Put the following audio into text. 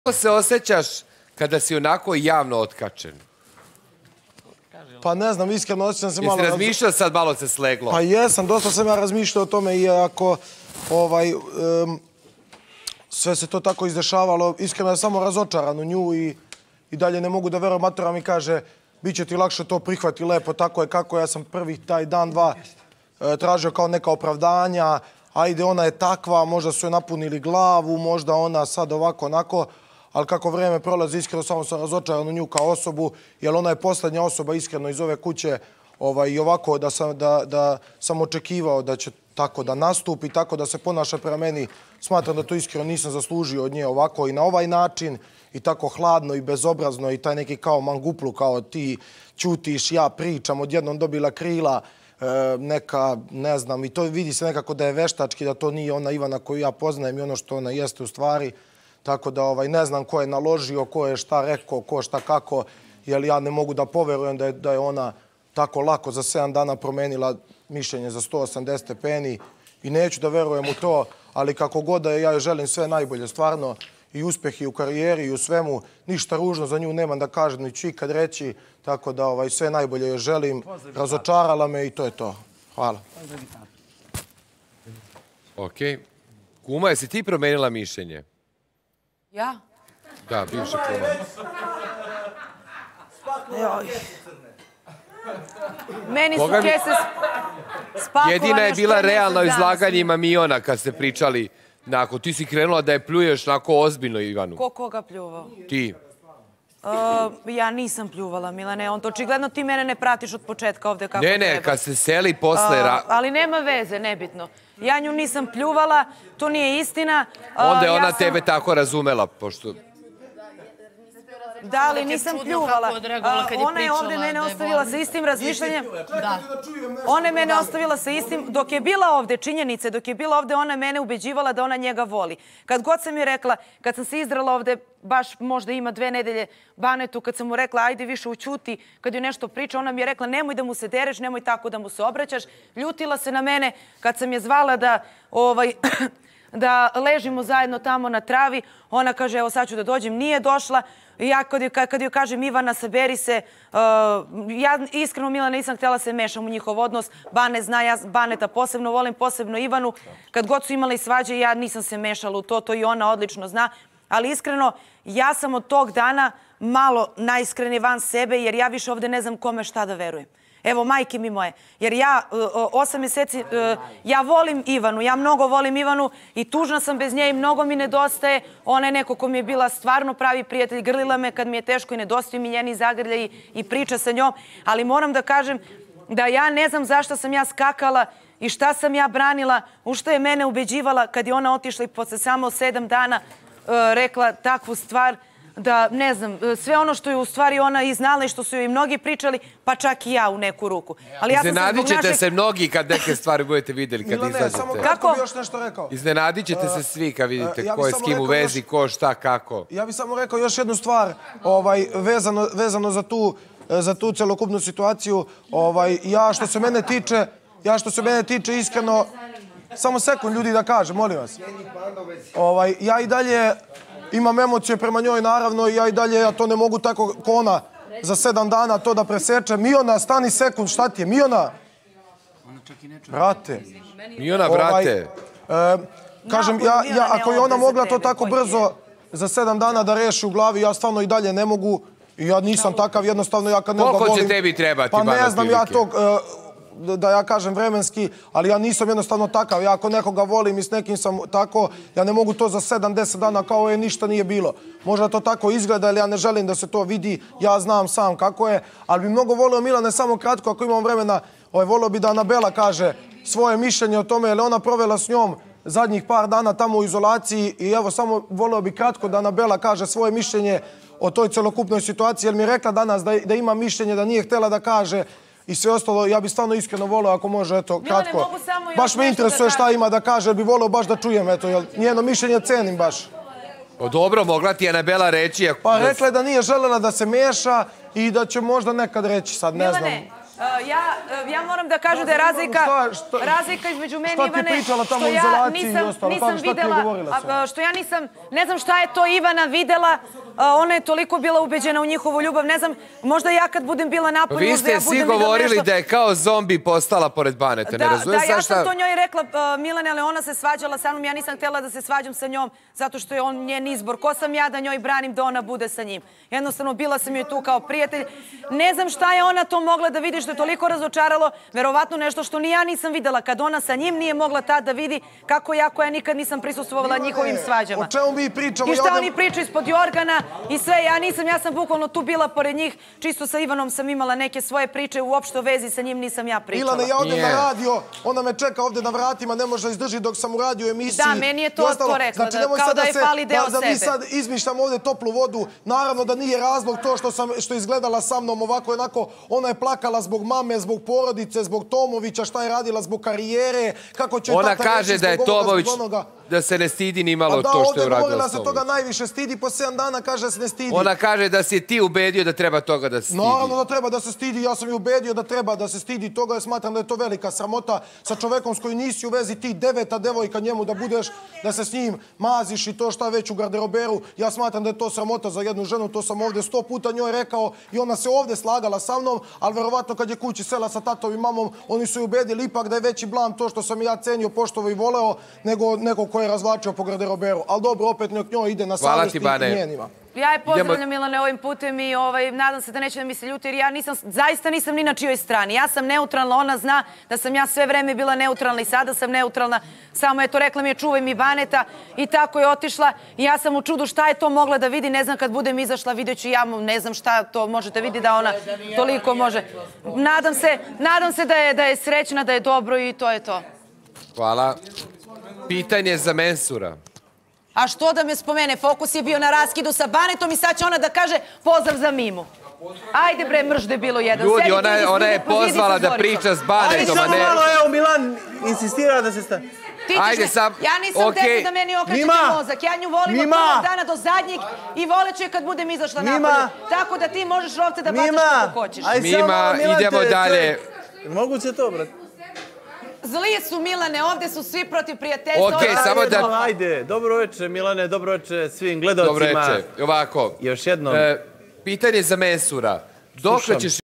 Kako se osjećaš kada si onako javno otkačen? Pa ne znam, iskreno osjećam se malo... Jesi razmišljao, sad malo se sleglo? Pa jesam, dosta sam ja razmišljao o tome, iako sve se to tako izdešavalo. Iskreno ja samo razočaran u nju i dalje ne mogu da verujem. Matura mi kaže, bit će ti lakše to prihvati lepo, tako je kako. Ja sam prvih taj dan, dva tražio kao neka opravdanja. Ajde, ona je takva, možda su joj napunili glavu, možda ona sad ovako, onako. Ali kako vreme prolazi, iskreno samo sam razočaran u nju kao osobu, jer ona je posljednja osoba iskreno iz ove kuće i ovako da sam očekivao da će tako da nastupi, tako da se ponaša prema meni. Smatram da to iskreno nisam zaslužio od nje ovako i na ovaj način i tako hladno i bezobrazno i taj neki kao manguplu, kao ti ćutiš, ja pričam, odjednom dobila krila, neka, ne znam, i to vidi se nekako da je veštački, da to nije ona Ivana koju ja poznajem i ono što ona jeste u stvari. Tako da ne znam ko je naložio, ko je šta rekao, ko šta kako, jer ja ne mogu da poverujem da je ona tako lako za 7 dana promenila mišljenje za 180 stepeni i neću da verujem u to, ali kako god da je, ja joj želim sve najbolje, stvarno, i uspeh i u karijeri i u svemu, ništa ružno za nju nemam da kažem, ni ću ikad reći, tako da sve najbolje joj želim, razočarala me i to je to. Hvala. Okej. Kuma, jesi ti promenila mišljenje? Ja? Da, bivša kuma. Meni su kese spakovane. Jedina je bila realno izlaganjima Miona kad ste pričali. Ti si krenula da je pljuješ onako ozbiljno Ivanu. Ko koga pljuvao? Ti. Ja nisam pljuvala, Milane. Očigledno ti mene ne pratiš od početka ovde kako treba. Ne, kad se seli posle... Ali nema veze, nebitno. Ja nju nisam pljuvala, to nije istina. Onda je ona tebe tako razumela, pošto... Da, ali nisam pljuvala. Ona je ovde mene ostavila sa istim razmišljanjem. Ona je mene ostavila sa istim... Dok je bila ovde, činjenice, dok je bila ovde, ona je mene ubeđivala da ona njega voli. Kad god sam joj rekla, kad sam se izdrala ovde, baš možda ima 2 nedelje Banetu, kad sam mu rekla, ajde više ućuti, kad joj nešto priča, ona mi je rekla, nemoj da mu se dereš, nemoj tako da mu se obraćaš. Ljutila se na mene kad sam je zvala da ležimo zajedno tamo na travi. Ona kaže, evo sad ću da dođem, nije došla. Ja kad joj kažem, Ivana, saberi se, ja iskreno, Milana, nisam htjela se mešam u njihov odnos. Bane zna, ja Baneta posebno volim, posebno Ivanu. Kad god su imali svađe, ja nisam se mešala u to i ona odlično zna. Ali iskreno, ja sam od tog dana malo najiskrenije van sebe, jer ja više ovde ne znam kome šta da verujem. Evo, majke mi moje, jer ja 8 mjeseci, ja volim Ivanu, ja mnogo volim Ivanu i tužna sam bez nje i mnogo mi nedostaje. Ona je neko ko mi je bila stvarno pravi prijatelj, grlila me kad mi je teško i nedostaju mi njeni zagrljaji i priča sa njom, ali moram da kažem da ja ne znam zašto sam ja skakala i šta sam ja branila, u što je mene ubeđivala kad je ona otišla i posle samo 7 dana rekla takvu stvar. Da, ne znam, sve ono što je u stvari ona i znala i što su joj mnogi pričali, pa čak i ja u neku ruku. Iznenadit ćete se mnogi kad neke stvari budete vidjeli kad izađete. Samo kako bi još nešto rekao. Iznenadit ćete se svi kad vidite ko je s kim u vezi, ko, šta, kako. Ja bih samo rekao još jednu stvar vezano za tu celokupnu situaciju. Ja što se mene tiče iskreno, samo sekund ljudi da kažem, molim vas. Ja i dalje imam emocije prema njoj, naravno, i ja i dalje, ja to ne mogu tako ko ona za 7 dana to da preseče. Miona, stani sekund, šta ti je? Miona? Brate. Miona, brate. Kažem, ako je ona mogla to tako brzo za 7 dana da reši u glavi, ja stvarno i dalje ne mogu. I ja nisam takav, jednostavno, ja kad nekoga volim... Koliko će tebi trebati, Pa ne znam ja to... da ja kažem vremenski, ali ja nisam jednostavno takav. Ja ako nekoga volim i s nekim sam tako, ja ne mogu to za 7-10 dana kao je ništa nije bilo. Možda to tako izgleda, ali ja ne želim da se to vidi. Ja znam sam kako je, ali bi mnogo volio, Milane, samo kratko, ako imam vremena, volio bi da Anabela kaže svoje mišljenje o tome, jer je ona provela s njom zadnjih par dana tamo u izolaciji i evo samo volio bi kratko da Anabela kaže svoje mišljenje o toj celokupnoj situaciji, jer mi je rekla danas da ima mišljenje, da nije htjela da kaže i sve ostalo. Ja bih stvarno iskreno volio, ako može, eto, kratko. Baš me interesuje šta ima da kaže, jer bih volio baš da čujem, eto, jer njeno mišljenje cenim baš. Dobro, mogla ti je Anabela reći... Pa rekla je da nije željela da se meša i da će možda nekad reći, sad ne znam. Ja moram da kažem da je razlika između mene i Ivane, što ja nisam videla, što ja nisam, ne znam šta je to Ivana videla, ona je toliko bila ubeđena u njihovu ljubav, ne znam, možda ja kad budem bila napolju, možda ja budem videla nešto. Vi ste svi govorili da je kao zombi postala pored Baneta, ne razumiješ ja sam to njoj rekla, Milane, ali ona se svađala sa mnom, ja nisam htjela da se svađam sa njom, zato što je on njen izbor. Ko sam ja da njoj branim da ona bude sa njim? Jednostavno, bila sam joj tu kao prijatelj. Ne znam šta je ona to mogla da vidi, što je toliko razočaralo, verovatno nešto što ni ja nisam videla. Kad ona sa njim nije mogla tad da vidi kako ja koja nikad nisam prisustvovala njihovim svađama. O čemu mi pričamo? I šta oni pričaju ispod jorgana i sve. Ja sam bukvalno tu bila pored njih, čisto sa Ivanom sam imala neke svoje priče, uopšte u vezi sa njim nisam ja pričala. Milane, ja odem na radio, ona me čeka ovde na vratima, ne može izdrži dok sam u radio emisiji. Da, meni je to rekla, kao da je fali deo sebe. Da mi sad izmišljam ovde toplu vodu, naravno da nije razlog to što je izgledala sa mnom ovako onako, ona je plakala zbog mame, zbog porodice, zbog Tomovića, šta je radila, zbog karijere, kako će ona kaže da je Tomović, da se ne stidi ni malo to što je uradila s Tomović. Da, ovde se toga najviše stidi, po 7 dana kaže da se ne stidi. Ona kaže da si ti ubedio da treba toga da se stidi. Naravno da treba da se stidi, ja sam ju ubedio da treba da se stidi toga, ja smatram da je to velika sramota sa čovekom s kojim nisi u vezi, ti 9. devojka njemu da budeš, da se s njim maziš i to šta već u garderoberu. Ja smatram da je to sramota za jednu ženu, to sam ovde 100 puta njoj rekao i ona se ovde slagala sa mnom, ali verovatno kad je kući sela sa tatom i mamom, oni su ju ubedili ipak da je veći blam to što sam ja cenio, poštovao i voleo, nego neko ko je razvlačio po garderoberu. Ali dobro, opet njoj ide na savjest i njenima. Ja je pozdravljam, Milane, ovim putem i nadam se da neće da mi se ljuti, jer ja zaista nisam ni na čijoj strani. Ja sam neutralna, ona zna da sam ja sve vreme bila neutralna i sada sam neutralna. Samo je to rekla mi je čuvaj mi Baneta i tako je otišla. I ja sam u čudu šta je to mogla da vidi, ne znam kad budem izašla, vidjet ću ja, ne znam šta to možete vidi da ona toliko može. Nadam se da je srećna, da je dobro i to je to. Hvala. Pitanje za Mensura. A što da me spomene? Fokus je bio na raskidu sa Banetom i sad će ona da kaže pozdrav za Mimu. Ajde bre, mrš debilo jedan. Ljudi, ona je pozvala da priča s Banetom, a ne... Samo malo, evo, Milan insistira da se stavi. Ja nisam tebi da meni okrećete mozak. Ja nju volim od prvog dana do zadnjeg i voleću je kad budem izašla napolju. Tako da ti možeš ovce da bacaš kako hoćeš. Mima, idemo dalje. Moguće to, brate. Zli su, Milane, ovde su svi protiv prijateljstva. Okej, samo da... Ajde, dobro večer, Milane, dobro večer svim gledalcima. Dobro večer, ovako. Još jednom. Pitanje za Mensura. Dokle ćeš